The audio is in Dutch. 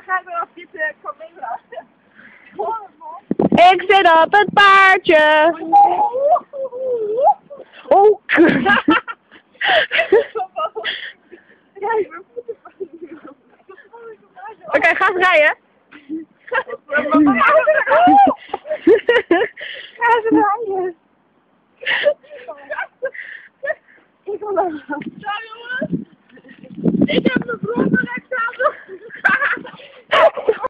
ga ik wel op dit kameel. Ik zit op het paardje. Oh, Oké, ga eens rijden. Ga eens rijden. Ik wil